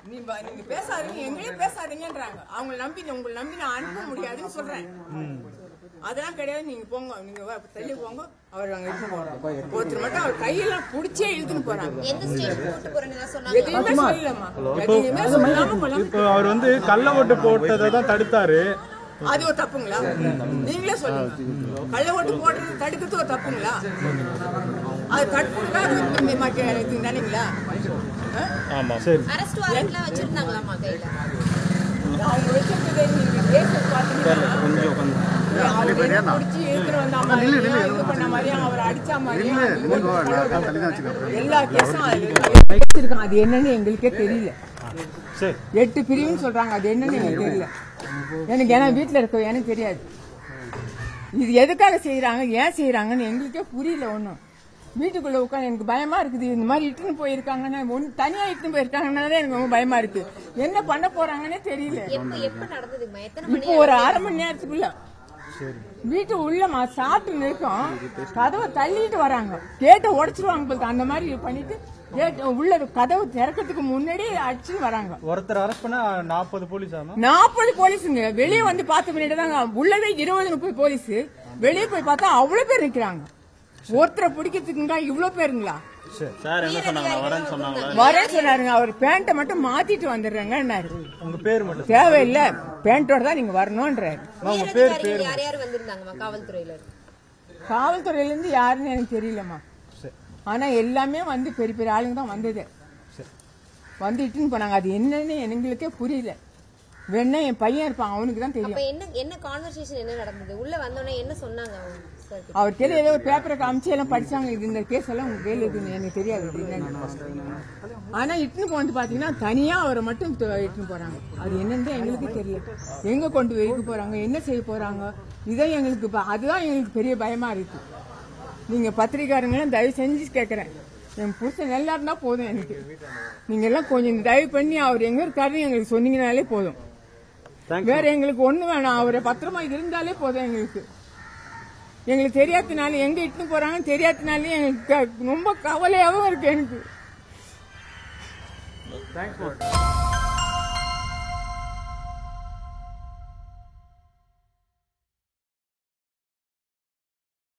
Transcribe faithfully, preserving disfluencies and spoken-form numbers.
நீங்க நீங்க பேசாதீங்க எங்களே பேசாதீங்கன்றாங்க. அவங்க நம்பி உங்களை நம்பி நான் அனுப்ப முடியாதுன்னு சொல்றேன். அதெல்லாம் கிடையாது. நீங்க போங்க, நீங்க தள்ளி போங்க. அவர் அங்க இழுத்து போறாங்க. ஒருத்தர் மட்டும் அவர் கையெல்லாம் புடிச்சே இழுத்துன்னு போறாங்க. எதுவுமே சொல்லலமா, எதுவுமே சொல்லாம போலாம். இப்போ அவர் வந்து கள்ள ஓட்டு போட்டதை தான் தடுத்தாரு. அது ஒரு தப்புங்களா? நீங்களே சொல்லுங்க. கள்ள ஓட்டு போடுறது தடுக்கிறது ஒரு தப்புங்களா? அது தடுப்புக்காக தானேங்களா? ஆமா சரி. அரெஸ்ட் வாரண்ட்லாம் வச்சிருந்தாங்களாமா கையில? அவங்க வச்சிருக்கதே நீங்க கேஸ் பாத்தீங்கன்னா கொஞ்சம் கொஞ்சம் புடிச்சு இழுத்துட்டு வந்த மாதிரி இது பண்ண மாதிரி அவர் அடிச்ச மாதிரி எல்லா கேஸும் வச்சிருக்காங்க. அது என்னன்னு எங்களுக்கே தெரியல. எட்டு பிரிவுன்னு சொல்றாங்க. அது என்னன்னு எனக்கு தெரியல. எனக்கு ஏன்னா வீட்டுல இருக்க எனக்கு தெரியாது. இது எதுக்காக செய்யறாங்க, ஏன் செய்யறாங்கன்னு எங்களுக்கே புரியல. ஒன்னும் வீட்டுக்குள்ள உட்காந்து எனக்கு பயமா இருக்குது. இந்த மாதிரி இட்டுன்னு போயிருக்காங்கன்னா ஒன்னு தனியா இட்டுன்னு போயிருக்காங்கன்னா எனக்கு ரொம்ப பயமா இருக்கு. என்ன பண்ண போறாங்கன்னே தெரியல. இப்போ ஒரு அரை மணி நேரத்துக்குள்ள வீட்டு உள்ளமா சாப்பிட்டு நிற்கும், கதவை தள்ளிட்டு வராங்க, கேட்டை உடைச்சிருவாங்க. அந்த மாதிரி பண்ணிட்டு உள்ள கதவு திறக்கிறதுக்கு முன்னாடி அடிச்சுன்னு வராங்க. ஒருத்தர் அரெஸ்ட் பண்ண நாற்பது போலீஸ் நாற்பது போலீஸுங்க. வெளியே வந்து பார்த்த பின்னாடி தாங்க உள்ளவே இருபது முப்பது போலீஸ். வெளியே போய் பார்த்தா அவ்வளவு பேர் நிக்கிறாங்க. ஒருத்தரை பிடிக்கிறதுக்குங்க இவ்வளவு பேருங்களா? வரேன்னு சொன்னாருங்க. அவர் பேண்ட்டை மட்டும் மாத்திட்டு வந்துடுறேங்க. உங்க பேர் மட்டும் தேவையில்லை, பேண்டோட தான் நீங்க வரணும்ன்றாரு. காவல்துறையில இருந்து யாருன்னு எனக்கு தெரியலமா. ஆனா எல்லாமே வந்து பெரிய பெரிய ஆளுங்க தான் வந்தது. வந்து இட்டுன்னு போனாங்க. அது என்னன்னு எங்களுக்கே புரியல. வேணா என் பையன் இருப்பான், அவனுக்கு தான் தெரியும். என்ன கான்வர்சேஷன் என்ன நடந்தது? உள்ள வந்தோடனே என்ன சொன்னாங்க? அவர் கையில ஏதோ பேப்பரை காமிச்சு எல்லாம் படிச்சாங்க. இது இந்த கேஸ் எல்லாம் உங்க கையில இருக்குன்னு எனக்கு தெரியாது. ஆனா இட்டுன்னு போனது பாத்தீங்கன்னா தனியா அவரை மட்டும் இட்டுன்னு போறாங்க. அது என்னன்னு எங்களுக்கு தெரியல. எங்க கொண்டு வைக்க போறாங்க, என்ன செய்ய போறாங்க, இதான் எங்களுக்கு அதுதான் எங்களுக்கு பெரிய பயமா இருக்கு. நீங்க பத்திரிக்காரங்களும் தயவு செஞ்சு கேட்கறேன், என் புருஷன் நல்லா இருந்தா போதும் எனக்கு. நீங்க எல்லாம் கொஞ்சம் தயவு பண்ணி அவர் எங்க இருக்காருன்னு எங்களுக்கு சொன்னீங்கனாலே போதும். வேற எங்களுக்கு ஒண்ணு வேணாம். அவரை பத்திரமா இருந்தாலே போதும் எங்களுக்கு. எங்களுக்கு தெரியாதனால எங்க இட்டுன்னு போறாங்கன்னு தெரியாதனாலே எங்களுக்கு ரொம்ப கவலையாகவும் இருக்கு எனக்கு.